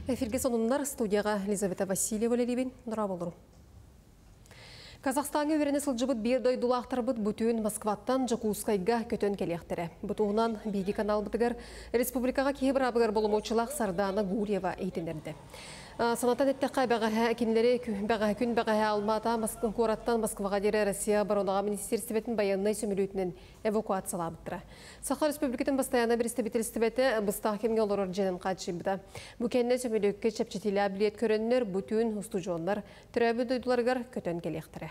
Эфирге сонуннар студияға Елизавета Васильева лебин нұра болыру. Казахстанға өверіне сылжыбыт бір дойдулақтырбыт бүтін Москваттан Жакускайға көтөн келектірі. Бұтуғынан биги канал бұтығыр республикаға кейбір абығыр болымаучылақ Сардана Гурьева ейтіндерді. Санатан әттіққа күн бәғі алмата Қораттан Москваға дері Россия баронаға министерстібетін баяннай сөмілуетінен эвакуациялабыттыра. Сақла республикатын бастаяна бір істебетелістібеті бұстақ кемге олар ордженен қатшыбыда. Бүкенне сөмілуетке чәпчетілі әбілет көрінлер бүтін ұстужонлар түрәбі дойдуларғар көтөн келектірі.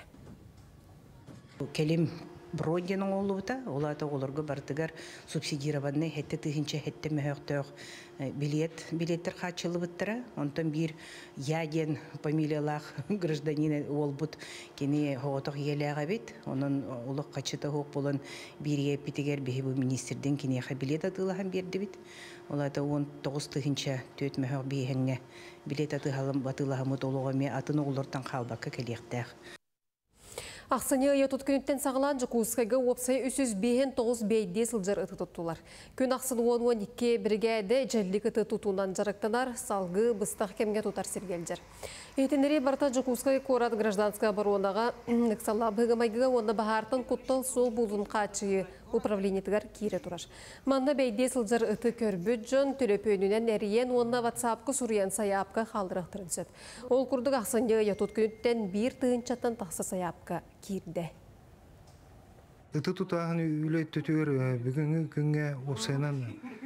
Келим броденің олуыта, олата оларға бартығар субсидированны хетті тыхынча хетті мәхөқтөк билеттер қатшылы бұттыра. Онтан бір яден фамилиялақ гражданин ол бұд кені хоғытық еліға бет. Оның олық қатшыты хоқ болын бір епітігер бейбі министрден кені билет атылаған берді бет. Олата 19 тыхынча төт мәхөк бейхенге билет атылған батылаған мұт олуғаме атын олырдан қалбаққа келектәқ. Ақсыне ұйытыт күніттен сағылан Жакускайға опсай 309 бейде сылжар ұты тұттылар. Күн ақсын 10-12 біргәді жәлік ұты тұтуынан жарықтанар, салғы бұстақ кемге тұтар сергелдер. Етінері барта Жакускай қорат гражданская баруынаға ұқсала бұғымайғыға онда бағартын құттал сол бұлын қачығы управленетігер кейре тұрар. Манна бейде сылжар ұты көрбіт жон төлөпөнінен әріен онна ватсапқы сұриян саяпқа қалдырықтырын сөт. Ол күрдік ақсыне ұйытыт күніттен бір тығынчаттан тақсы саяпқа кирде. Ыты тутағын үйлей төтігер бүгінгі күнге опсайнан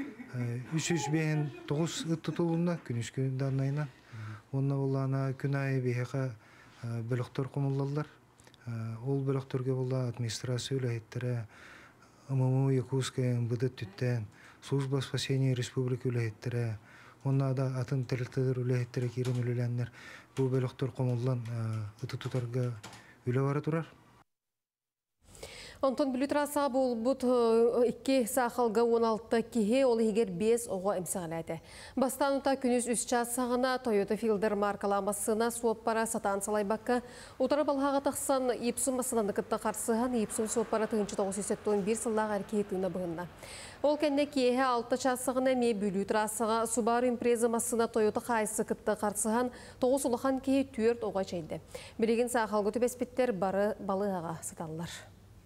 309 ыт тұтылуына күніш күнінде арнайынан. Онна олағына күн айы бейхеға бөліқтер құмылалар. Ол бөліктерге бола администрация үләйттері ММУ Якутская бұдыт түттен, Служба спасения республики үләйттері, онна да атын тәрілтедер үләйттері керім үләләнлер. Бұл бөліктер құмылан ыты тұтарға үлі бары тұрар. Антон Блютраса бұл бұт 2 сақалға 16 кеге ол егер 5 оға әмсіғалайды. Бастанута күніз 3 час сағына Toyota Fielder маркаламасына суап пара сатан салай баққа. Отырып алғаға тақсан епсім масынан күтті қарсыған епсім суап пара 1971 сыллағы әркей түйіна бұғында. Ол кәнне кейе 6 час сағына ме Блютрасаға Subaru импреза масына Toyota қайсы күтті қарсыған 9 ұлыған кейе 4 оға чайды. Біреген сақалғы төбеспеттер бары балығаға саталылар.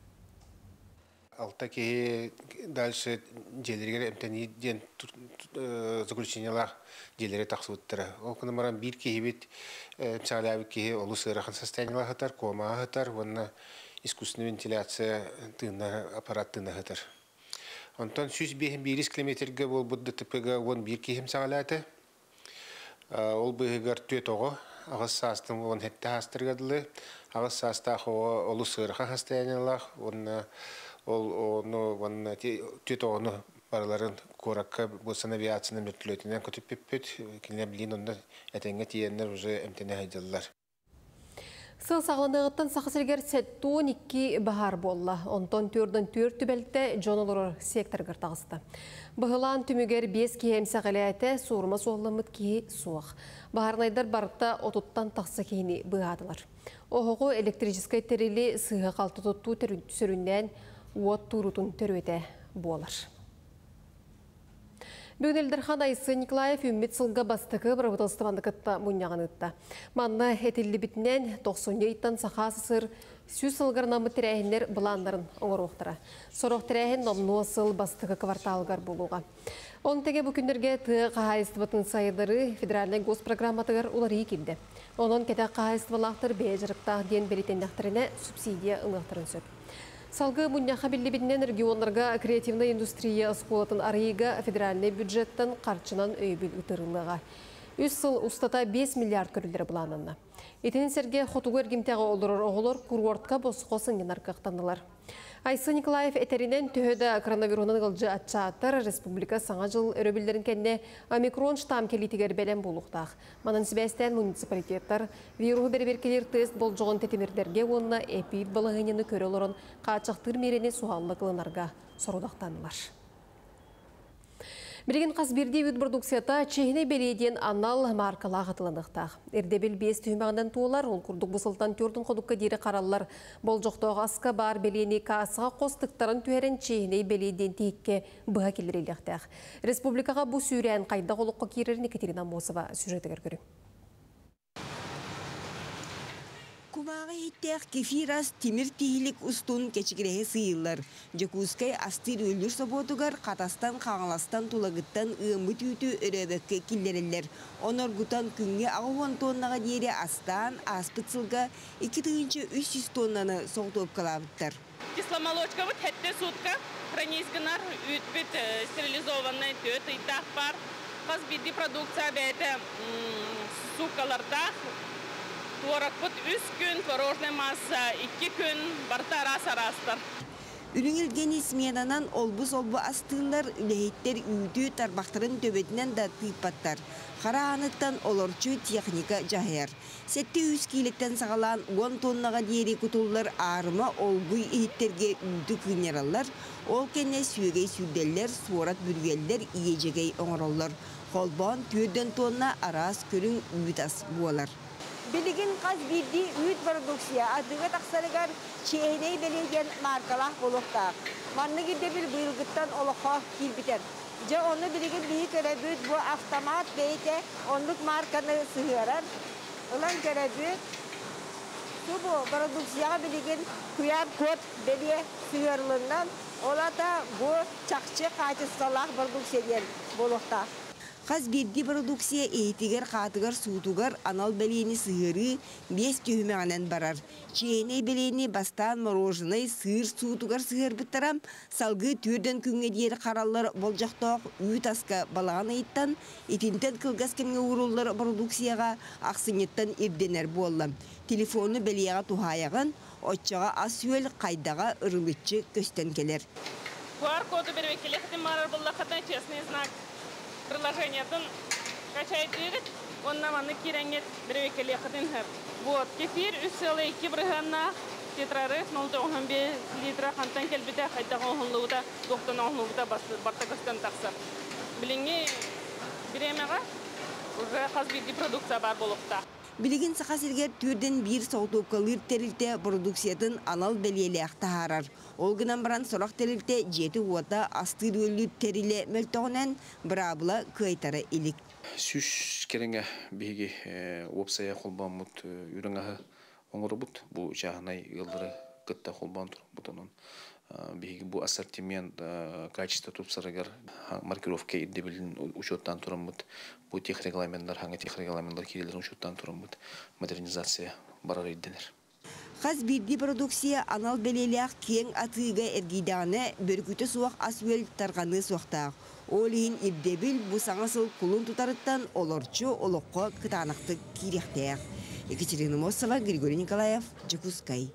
Алта кеге дальше желергер эмтени ден заключениялар желере тақсуыттыра. Ол күні маран бір кеге бет псалявы кеге олу сырахан состояниялар хатар, кома хатар, онна искусственная вентиляция тына аппарат тына хатар. Онтан 105 километрге бол будда типега 11 кегем сагалаты. Ол быгар төтого агыс састын он хетте хастыргадылы. Агыс састахо олу сырахан состояниялар, онна ол оны төтоғыны бараларын коракка болсан авиацияны мертөлетінен көтіп пеппет, келіне білейін онда әтенге тиенлер уже әмтені хайдалылар. Сыл сағыланығыттан сақысыргер сәттуын 2 бағар болла. Онтон 4-4 түбәлітті жон олырыр сектор ғыртағысты. Бұғылан түмігер 5 кейем сағылайты суырма соғылымыт кей суық. Бағарнайдар барықта отуттан тақсы кейіні бұғадылар. Оғығы электрическай тәрелі сыға қалты тұтту түсірінден уат турутун төрөте болар. Бүгін Элдерхан Айсы Николаев үммет сылға бастығы бұрабытылыстыванды кітті мұнияған үтті. Манна әтелі бітінен 90-еттен сақасы сыр сүй сылғырнамы тірәйінлер бұландарын оңыр оқтыра. Сорық тірәйін номну сыл бастығы кварталғар болуға. Он теге бүкіндерге тұға айыстыбытын сайылары федеральный госпрограмматығыр олары екілді. Оның кәті қағайыстывалақтыр бәйжіріктақ ден беретендіқтеріне субсидия ұлықтырын сөп. Салғы мұнияға білдебінен регионларға креативный индустрия ұсқолатын арыйға федеральный бюджеттен қарчынан өйбіл ұтырылыға. Үс сыл ұстата 5 миллиард көрілдері бұланынна. Етінен серге қотуғы әргімтеға олырыр оғылыр күргортқа босқосын енарқақтанылар. Айсы Николаев әтерінен түйеді коронавирунын ғылжы атчааттар республика саңа жыл өрөбілдерін кәнне омикрон штам келітігер бәлем болуқтақ. Манан сібәстен муниципалитеттар вирухы берберкелер тест бол жоғын тетемердерге онына эпид балығынені көрі олырын қатшақтыр мерені суғаллы қылынарға сорудақтанылар. Билген Қазберде үт продукцията чехіне беледен анал маркала ғытылындықтақ. Эрдебел 5 түймағынан туылар, ол күрдік бұсылтан түрдің қодыққа дейірі қаралылар. Бол жоқтоғы асқа бар белені касыға қостықтарын түйерен чехіне беледен тейікке бұға келіреліктақ. Республикаға бұл сүйрен қайда қолыққа керерін Екатерина Мосова сюжеті көрі. Кумағы еттеқ кефирас темір тейілік ұстун кечігірегі сыйылар. Жекускай астыр өлір соботугар қатастан қағаластан тулагыттан ұмыт үті өребекке келдерелер. Оноргутан күнге ағуан тоннаға дейірі астан аспытсылға 2-300 тоннаны соғтуып қалабыттар. Кисломолочка вот хетте сутка, хранийсканар ütbit стерилизованный төт итақ бар. Қазбиді продукция бәйті сукаларда Творог вот 3 күн, творожная масса 2 күн, барта арас-арастар. Үріңілгені сменанан олбу-солбу астығындар үлейттер үйді тарбақтарын төбетінен да тыйпаттар. Қара анықтан олорчу техника жахер. 700 килеттен сағалан 10 тоннаға дейірі күтулар арыма олгуй ехеттерге үйді күнералар. Ол кәне сүйегей сүрделер, суарат бүргелдер иежегей оңыролар. Қолбан 4 тонна арас көрің үйдас буалар. Билигин Қазберде үт продукция адыга тақсарыгар чейней белеген маркалах болуқтақ. Манны гидде бил бұйылгыттан олыққа келбітер. Жа оны билигин бейі көрәбіт бұ автомат бейте онлық марканы сығырар. Олан көрәбіт бұл продукцияға билигин күйар код беле сығырылынан олата бұ чақчы қайтысталақ продукция болуқтақ. Қазберде продукция эйтигер қатыгар суутугар анал белени сыыры 5 түймәғанан барар. Чейней белени бастан мороженый сыр суутугар сыыр біттарам, салғы түрден күнге дейір қаралар болжақтақ үйт аска балағаны иттан, етінтен кылгас кемге урулар продукцияға ақсынеттан ирденер болам. Телефоны белияға тухаяған, отчаға асуел қайдаға ырылытчы көстен келер. QR-коды бервекелі қытым марар боллақытан честный знак. Приложениятын качает дирит, он нам аны киренет бервекеле хатынхар. Вот, кефир 3,2 брыганна, тетрары 0,5 литра хантан келбите хайта хонлууда, доктон хонлууда бартакастан таксар. Билинги биремега уже Қазберде продукция бар болукта. Билигин сақасыргер түрден бір соғтуқалыр терілте продукциятын анал белелі ақтағарар. Олғынан баран сорақ терілте жеті уата астыр өлі теріле мөлтоғынан бірабыла көйтары илік. Сүш керенге бейге опсая қолбан мұт үріңағы оңыры бұд. Бұл жағынай ғылдыры қытта қолбан тұр бұтының. Бейге бұл ассортимент качество тұпсарығар маркировка еддебілін учеттан тұрын бұд. Бұл тех регламенттер, хаңа тех регламенттер керелерін учеттан тұрын бұд. Модернизация барар едденер. Қазберде продукция анал белеліғ кен атыға әргейдағыны бүркіті суақ асуел тарғаны суақтақ. Олейін ебдебіл бұл саңасыл құлын тұтарыттан олорчу олыққа кытанақты керектәқ. Екатерина Мосова, Григорий Николаев, Жекускай.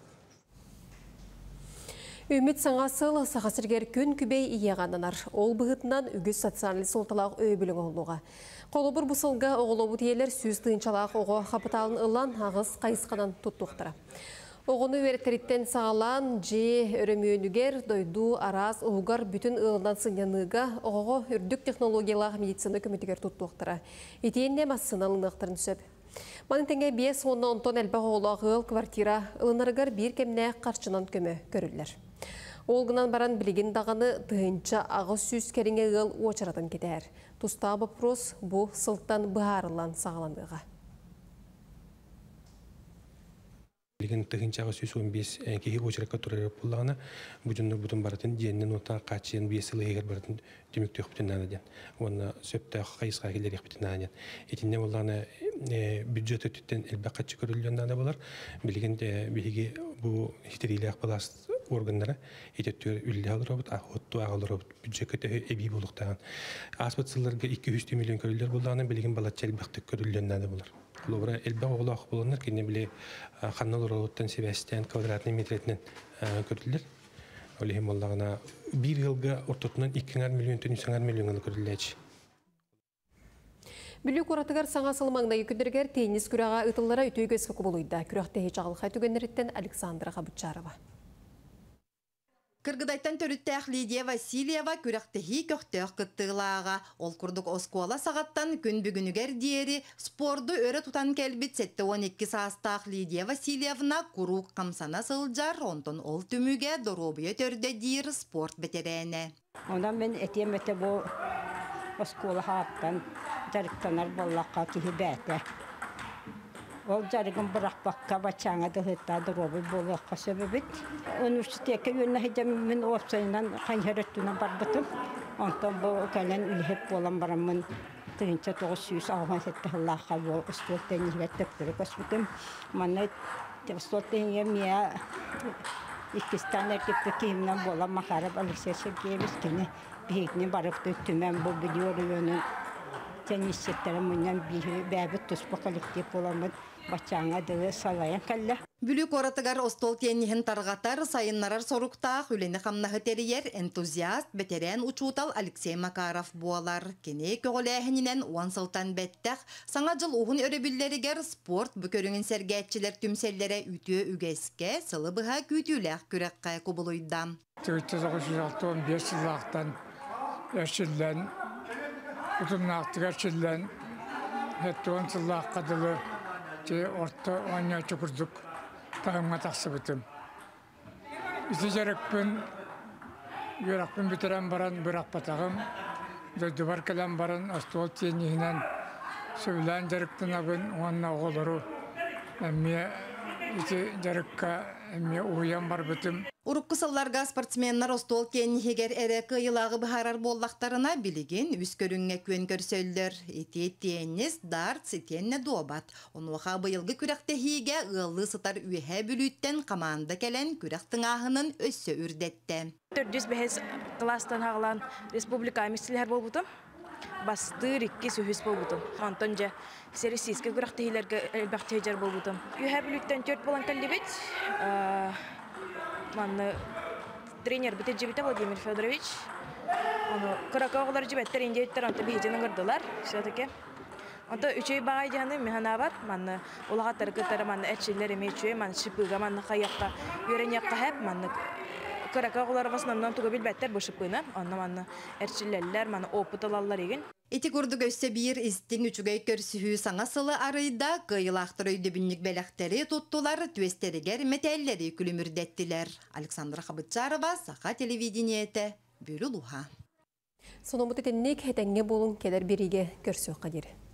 Үміт саңасыл сақасыргер күн күбей иеғанынар. Ол бұғытынан үгіз социаль солталақ өйбілің олуға. Қолыбыр бұсылға оғылы тиелер сөз тыынчалақ оғы қапыталын ұлан ағыз қайысқанан тұттуқтыра. Оғыны өреттеріттен сағалан же өрімөнігер, дойду, араз, ұғығар бүтін ұлынан сыняныға оғы үрдік технологиялақ медицина көмітігер тұттуқтыра. Етейінде массыналынықтырын сөп. Маны тәңе 5-10 тон әлбақ оғылағы квартира ұлынарығар бір кеміне қарчынан көмі көрілер. Олғынан баран білеген дағаны тұхынча ағыз сүз кәріңе ғыл очаратын кетер. Тұста бұпрос бұ сылттан бұғарылан сағаландыға. Билеген тұхынча ағыз сүз 15 кейі очараққа тұрары бұлағына бұжыныр бұтын баратын деннен ота қачын 5 сылы егер баратын демекті өқпітін нанаден. Оны сөпті қайысқа келер еқпітін нанаден. Етінде олағына бюджеті түттен әлбәқ қатшы көрілген наны болар. Билеген бігі бұл хитерейлі ақпалас органдары ететтер үлі алыр обыт, ағытту ағылыр обыт, бюджетті әбей болуқтаған. Аспатсыларға 200 миллион көрілер болдағына білген балатча әлбәқтік көрілген наны болар. Олабыра әлбәқ оғылы ақы боланар, кенне біле қанналыр олыттан себәстен квадратный метретінен көрілер. Олығым олағына бір ғылға ортотынан 2 миллион төн 3 миллион көрілер. Бүлі көратығар саңасыл маңнағы күндергер теннис күраға ұтыллара үтөйгөскі құбылуйда. Күрақта хечағыл қайтүгенеріттен Александра Қабытчарова. Кыргыдайтан төрүттәк Лидия Васильева күрәктәһи көктәк кыттылага. Ол курдук оскола сагаттан күн бүгүнүгер диери спорду өрө тутан келбит 7-12 саастақ Лидия Васильевна курук камсана сылжар, онтон ол түмүгө доробуя төрдө дир спорт ветерене. Ондан мен этемете бу оскола хаттан жарыктанар боллакка кихи бәте. Ол жарыгын быракпакка бачаңа дыхытта доробуй болуакка себебит. Университетке үйүнө хидем мен опсайынан канжарыттына барбытым. Онтон бу кален үлһеп болам барамын. 1967 жыллакка бу спорттен иреттеп көсбүтүм. Мана спорттен эмия Икистан эркепте кийимнен болам Макаров Алексей Сергеевич кene бигне барып төтүмен бу билиорунун теннисчилери менен бәбит туспа коллектив боламын. Бачаңа дылы салаян калла. Бүлүк оратыгар остол теннихин таргатар сайыннарар соруктаах үлени хамнахы терiyер энтузиаст ветеран учутал Алексей Макаров буалар. Кене көголәһинен 10 сылтан бәттәх саңа жыл уһун өрөбиллеригер спорт бүкөрүңүн сергәтчилер түмселләре үтүө үгәскә сылы быха күтүләх күрәккә кубулуйдам. 1965 жыллактан эшиллән утумнактыгар чиллән 10 жыллакка дылы орта оня чукурдук тагымга таксыбытым. Изи жарыкпын битерен баран бирак батагым, дойдубар келен баран остол тенихинен сөйлән жарыктынабын онна оголору. Эмме изи жарыкка эмме уян барбытым. Урuk kısıllarga sportsmenler ostol kenihigер ere kıyılagı bıharar bollaktarına bilgin üs körünge kön körsöller. Eti tennis, darts, etenne dobat. Onuğa bıyılgı kürektehige ığıllı sıtar ühe bülütten kamanda kelen kürektin ahının össö ürdette. 405 klastan hağılan Respublika emisliler bolbutum. Bastır 2 sühüs bolbutum. Antonca serisiske kürektehilerge elbaqtehicer bolbutum. Ühe bülütten 4 bolan kallibet. Манны тренер битет жибите Владимир Федорович. Аны кыракаглар жибеттер индеттер анта биженен гырдылар. Все-таки. Анта үчөй багай жаны механабат. Манны улагаттар кытары манны эчиллер эмечөй ман шипыга манны хаякка үйрөнякка хеп манны кыракаглар басынан туга билбеттер бу шипына. Анна манны эрчиллерлер манны опыт алалар еген. Eti kurdu gösse bir istin üçügey körsühü sana sılı arayda kıyılaktır öyde binlik belakteri tuttular, tüesteriger metelleri külümürdettiler. Aleksandra Khabıtçarova, Saha Televidiniyete, Bölü Luha. Sonomut etennek hetenge bolun keler birige körsühü kadiri.